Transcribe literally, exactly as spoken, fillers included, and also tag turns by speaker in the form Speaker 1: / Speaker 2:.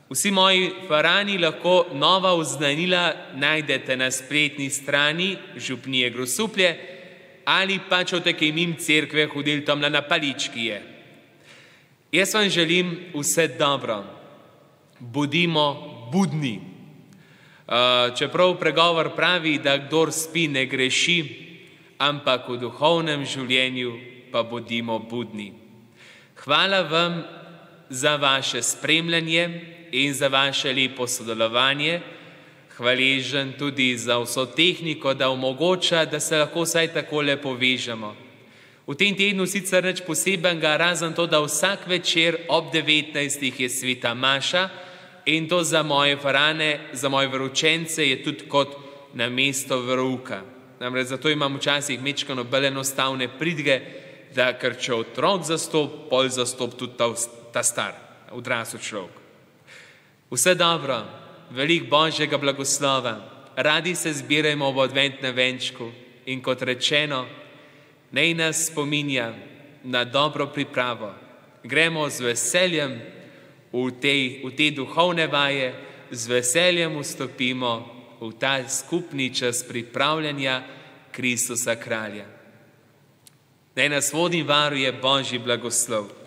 Speaker 1: Vsi moji farani lahko nova oznanila najdete na spletni strani župnije Grosuplje ali pa če boste kaj mimo cerkve hodili tamle na palički je. Jaz vam želim vse dobro. Bodimo budni. Čeprav pregovor pravi, da kdor spi ne greši, ampak v duhovnem življenju pa bodimo budni. Hvala vam za vaše spremljanje in za vaše lepo sodelovanje. Hvaležen tudi za vso tehniko, da omogoča, da se lahko vsaj takole povežemo. V tem tednu sicer nič posebenega, razen to, da vsak večer ob devetnajstih je sveta maša in to za moje farane, za moje veroučence je tudi kot na mesto verouka. Namreč zato imam včasih mečkano bolj enostavne pridige, da ker če otrok zastop, pol zastop tudi ta, ta star, odrasel človek. Vse dobro, veliko Božjega blagoslova, radi se zbirajmo ob adventnem venčku in kot rečeno, naj nas spominja na dobro pripravo. Gremo z veseljem v te, v te duhovne vaje, z veseljem vstopimo v ta skupni čas pripravljanja Kristusa Kralja. Naj nas vodi in varuje Božji blagoslov.